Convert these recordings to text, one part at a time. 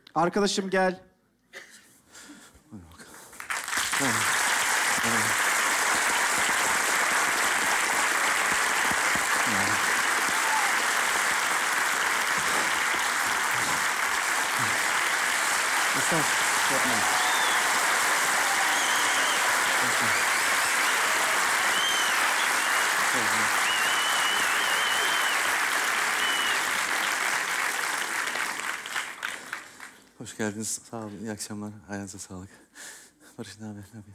Arkadaşım gel. Hoş geldiniz. Sağ olun. İyi akşamlar. Ayağınıza sağlık. Barış ne haber? Ne yapıyor?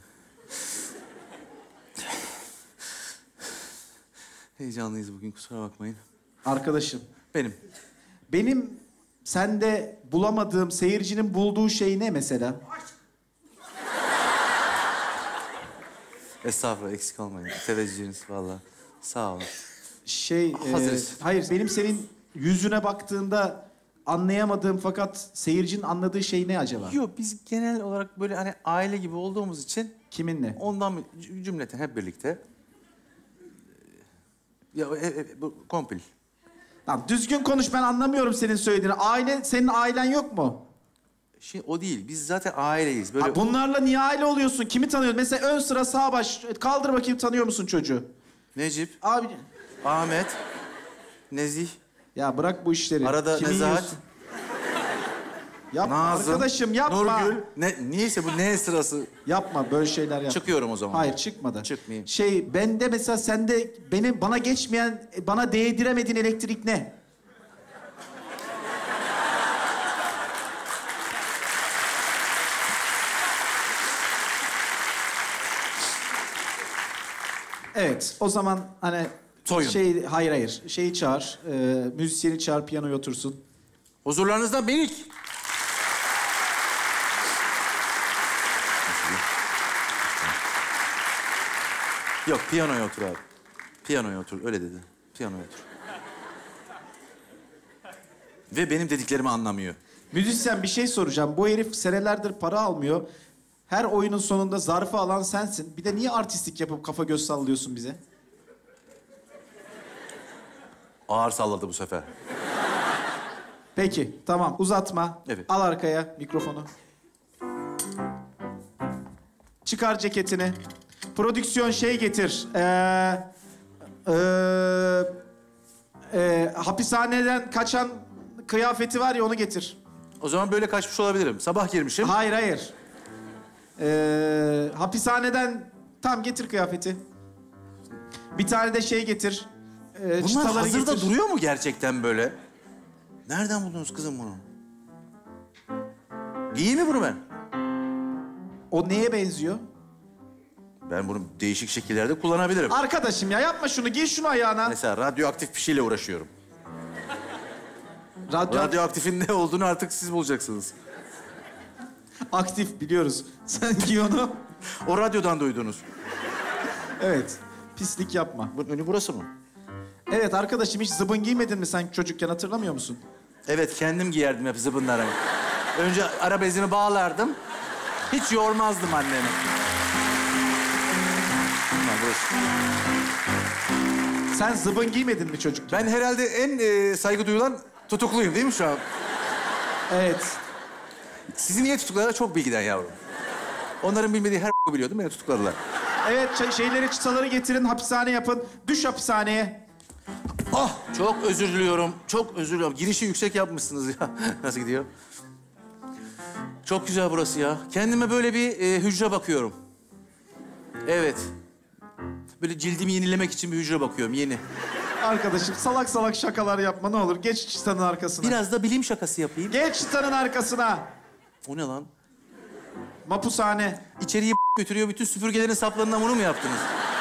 Heyecanlıyız bugün. Kusura bakmayın. Arkadaşım. Benim. Benim sende bulamadığım, seyircinin bulduğu şey ne mesela? Estağfurullah. Eksik olmayın. Teveccühünüz vallahi. Sağ olun. Hazırız. Hayır, benim senin yüzüne baktığında anlayamadığım fakat seyircinin anladığı şey ne acaba? Yok, biz genel olarak böyle hani aile gibi olduğumuz için... Kiminle? Ondan cümleten hep birlikte... Ya bu kompil. Tamam, düzgün konuş, ben anlamıyorum senin söylediğini. Senin ailen yok mu? O değil, biz zaten aileyiz. Böyle... Ha, bunlarla niye aile oluyorsun? Kimi tanıyorsun? Mesela ön sıra sağ baş, kaldır bakayım, tanıyor musun çocuğu? Necip, Abi... Ahmet, Nezih. Ya bırak bu işleri. Arada Kimi Nezahat. yiyorsun? Yapma Nazım, arkadaşım, yapma. Nurgül. Niyeyse bu ne sırası? Yapma, böyle şeyler yapma. Çıkıyorum o zaman. Hayır, çıkmadı. Çıkmayayım. Bende mesela, sende bana geçmeyen, bana değdiremediğin elektrik ne? Evet, o zaman hani... Soyun. Hayır. Şeyi çağır, müzisyeni çağır, piyanoya otursun. Huzurlarınızda Melik. Yok, piyanoya otur abi. Piyanoya otur, öyle dedi. Piyanoya otur. Ve benim dediklerimi anlamıyor. Müzisyen, bir şey soracağım. Bu herif senelerdir para almıyor. Her oyunun sonunda zarfı alan sensin. Bir de niye artistlik yapıp kafa göz sallıyorsun bize? Ağır salladı bu sefer. Peki, tamam. Uzatma. Evet. Al arkaya mikrofonu. Çıkar ceketini. Prodüksiyon getir. Hapishaneden kaçan kıyafeti var ya, onu getir. O zaman böyle kaçmış olabilirim. Sabah girmişim. Hayır. Hapishaneden tam getir kıyafeti. Bir tane de getir. Bunlar Çıtaları hazırda getir. duruyor mu gerçekten böyle? Nereden buldunuz kızım bunu? Giyeyim mi bunu ben? O neye benziyor? Ben bunu değişik şekillerde kullanabilirim. Arkadaşım ya, yapma şunu. Giy şunu ayağına. Mesela radyoaktif bir şeyle uğraşıyorum. Radyoaktifin ne olduğunu artık siz bulacaksınız. Aktif, biliyoruz. Sen giy onu. O radyodan duydunuz. Evet. Pislik yapma. Bunun önü burası mı? Evet arkadaşım, hiç zıbın giymedin mi sen çocukken, hatırlamıyor musun? Evet, kendim giyerdim hep zıbınları. Önce ara bezini bağlardım. Hiç yormazdım annemi. Sen zıbın giymedin mi çocukken? Ben herhalde en saygı duyulan tutukluyum değil mi şu an? Evet. Sizi niye tutukladılar? Çok bilgiden yavrum. Onların bilmediği her biliyordum, beni tutukladılar. Evet, çıtaları getirin, hapishane yapın. Düş hapishaneye. Ah, çok özür diliyorum. Çok özür diliyorum. Girişi yüksek yapmışsınız ya. Nasıl gidiyor? Çok güzel burası ya. Kendime böyle bir hücre bakıyorum. Evet. Böyle cildimi yenilemek için bir hücre bakıyorum, yeni. Arkadaşım, salak salak şakalar yapma ne olur. Geç çıtanın arkasına. Biraz da bilim şakası yapayım. Geç çıtanın arkasına. O ne lan? Mapushane. İçeriye götürüyor, bütün süpürgelerin saplarından bunu mu yaptınız?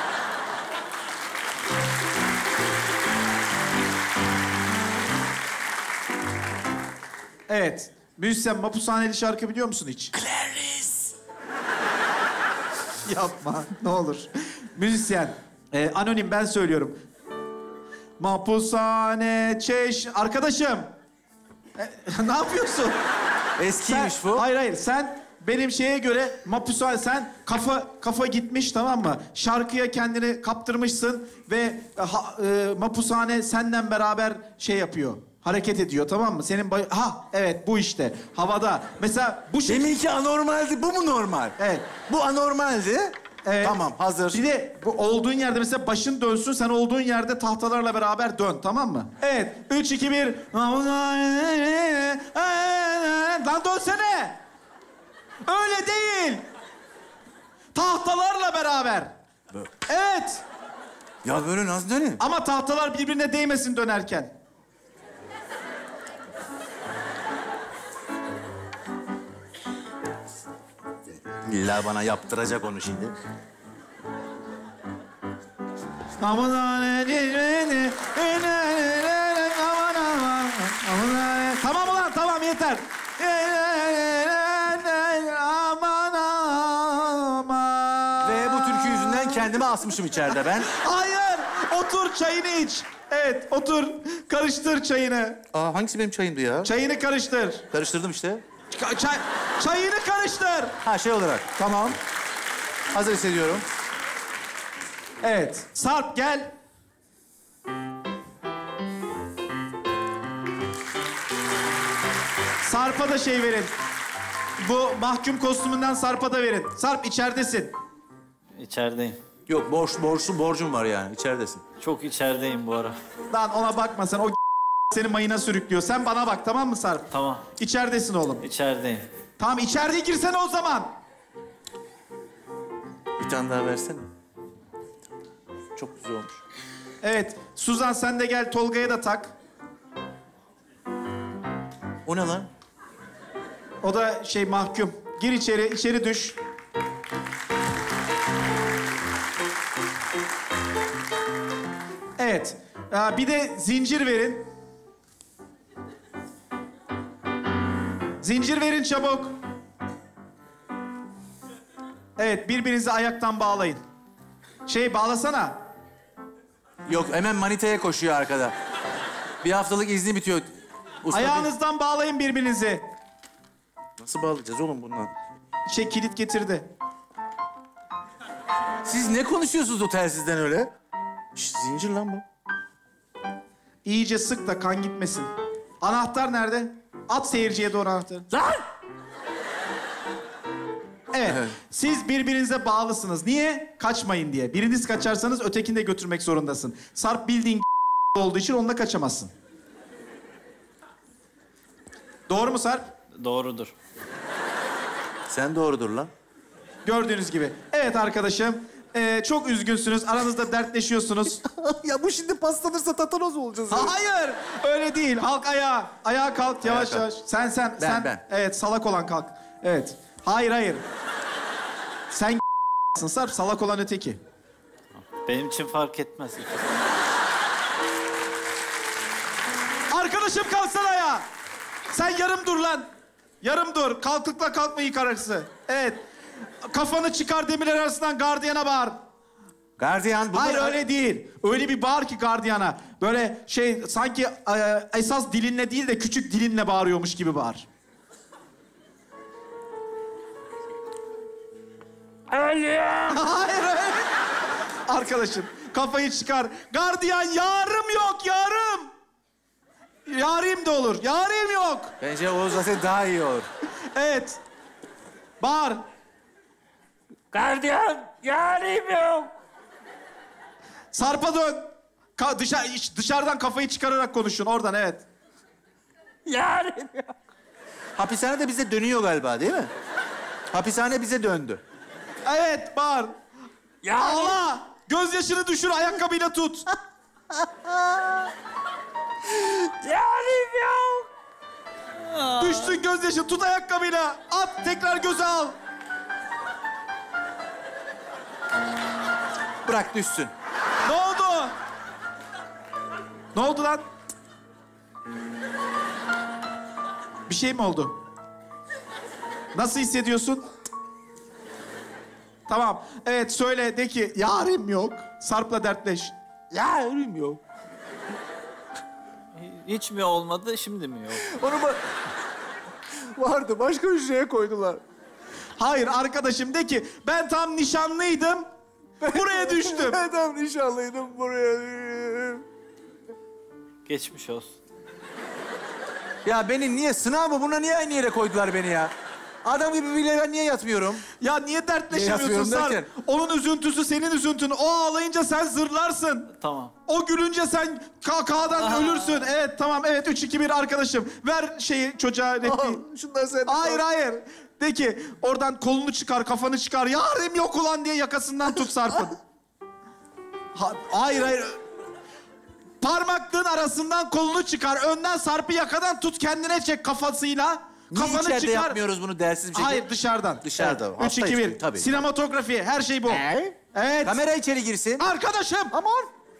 Evet. Müzisyen, mapushaneli şarkı biliyor musun hiç? Clarice. Yapma, ne olur. Müzisyen, anonim, ben söylüyorum. Mapushane Arkadaşım, ne yapıyorsun? Eskiymiş bu. Hayır, sen benim şeye göre mapushane, sen kafa gitmiş, tamam mı? Şarkıya kendini kaptırmışsın ve mapushane senden beraber yapıyor. hareket ediyor, tamam mı? Senin evet bu işte. Havada. Mesela bu şey... Deminki anormaldi, bu mu normal? Evet. Bu anormaldi. Evet. Tamam, hazır. Bir de bu olduğun yerde mesela başın dönsün, sen olduğun yerde tahtalarla beraber dön, tamam mı? Evet. 3, 2, 1. Lan dönsene. Öyle değil. Tahtalarla beraber. Evet. Ya böyle nasıl döneyim? Ama tahtalar birbirine değmesin dönerken. İlla bana yaptıracak onu şimdi. Tamam ulan, tamam yeter. Ve bu türkü yüzünden kendimi asmışım içeride ben. Hayır, otur çayını iç. Evet, otur. Karıştır çayını. Aa, hangisi benim çayımdı ya? Çayını karıştır. Karıştırdım işte. Çayını karıştır. Ha, şey olarak. Tamam. Hazır hissediyorum. Evet, Sarp gel. Sarp'a da şey verin. Bu mahkum kostümünden Sarp'a da verin. Sarp içeridesin. İçerideyim. Yok, borcum var yani. İçeridesin. Çok içerideyim bu ara. Lan ona bakma sen, o seni mayına sürüklüyor. Sen bana bak, tamam mı Sarp? Tamam. İçeridesin oğlum. İçerideyim. Tamam, içeriye girsene o zaman. Bir tane daha versene. Çok güzel olmuş. Evet, Suzan sen de gel, Tolga'ya da tak. O ne lan? O da şey mahkum. Gir içeri düş. Evet, bir de zincir verin. Zincir verin çabuk. Evet, birbirinizi ayaktan bağlayın. Bağlasana. Yok, hemen manitaya koşuyor arkada. Bir haftalık izni bitiyor. Usta Ayağınızdan bağlayın birbirinizi. Nasıl bağlayacağız oğlum bundan? Kilit getirdi. Siz ne konuşuyorsunuz o telsizden öyle? Şş, zincir lan bu. İyice sık da kan gitmesin. Anahtar nerede? At seyirciye doğru anahtarı. Lan! Evet, siz birbirinize bağlısınız. Niye? Kaçmayın diye. Biriniz kaçarsanız ötekini de götürmek zorundasın. Sarp bildiğin olduğu için onunla kaçamazsın. Doğru mu Sarp? Doğrudur. Sen doğrudur lan. Gördüğünüz gibi. Evet arkadaşım, çok üzgünsünüz. Aranızda dertleşiyorsunuz. Ya bu şimdi paslanırsa tatanoz olacağız. Hayır, öyle değil. Halk ayağa. Ayağa kalk yavaş Ayağa yavaş. Sen. Ben. Evet, salak olan kalk. Evet. Hayır. Sen Sarp, salak olan öteki. Benim için fark etmez. Arkadaşım kalksana ya. Sen yarım dur lan. Yarım dur. Kalktıkla kalkma ilk arası. Evet. Kafanı çıkar demirler arasından gardiyana bağır. Gardiyan bunlar... Hayır öyle değil. Öyle bir bağır ki gardiyana. Böyle sanki esas dilinle değil de küçük dilinle bağırıyormuş gibi bağır. Hayır öyle. Arkadaşım kafayı çıkar. Gardiyan yarım yok yarım. Yarim de olur. Yarim yok. Bence o zaten daha iyi olur. Evet. Bağır. Gardiyan, yarim yok. Sarp'a dön. Dışarıdan kafayı çıkararak konuşun. Oradan evet. Yarim yok. Hapishane de bize dönüyor galiba değil mi? Hapishane bize döndü. Evet bağır. Yarim. Ağla. Gözyaşını düşür ayakkabıyla tut. Yarim yok. Düştün gözyaşı tut ayakkabıyla. At tekrar göze al. Bırak düşsün. Ne oldu? Ne oldu lan? Bir şey mi oldu? Nasıl hissediyorsun? Tamam. Evet söyle de ki yarim yok. Sarp'la dertleş. Yarim yok. Hiç mi olmadı, şimdi mi yok? Onu vardı, başka bir şeye koydular. Hayır arkadaşım de ki ben tam nişanlıydım. Buraya düştüm. Ben tam nişanlıydım buraya. Geçmiş olsun. Ya beni niye sınav mı? Buna niye aynı yere koydular beni ya? Adam gibi bile ben niye yatmıyorum? Ya niye dertleşemiyorsun yapıyorum Sarp? derken? Onun üzüntüsü senin üzüntün. O ağlayınca sen zırlarsın. Tamam. O gülünce sen kahkahadan ölürsün. Evet tamam evet 3 2 1 arkadaşım. Ver şeyi çocuğa repliği. Şundan sen... Hayır. De ki oradan kolunu çıkar, kafanı çıkar. Yarim yok ulan diye yakasından tut Sarp'ın. Hayır. Parmaklığın arasından kolunu çıkar. Önden Sarp'ı yakadan tut kendine çek kafasıyla. Niye Kafanı içeride çıkar. yapmıyoruz bunu dersiz bir şekilde? Hayır dışarıdan. Dışarıda. 3 2 Hastayız 1. tabii. Sinematografi her şey bu. Evet. Kamera içeri girsin. Arkadaşım. Aman.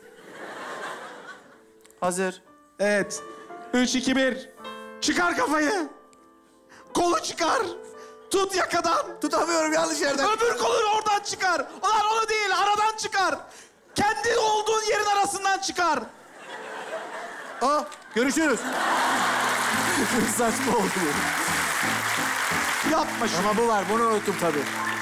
Hazır. Evet. 3 2 1. Çıkar kafayı. Kolu çıkar. Tut yakadan. Tutamıyorum yanlış yerden. Öbür kolunu oradan çıkar. Ulan onu değil, aradan çıkar. Kendi olduğun yerin arasından çıkar. Görüşürüz. Saçma oldu bu. Yapma şunu. Ama bu var. Bunu unuttum tabii.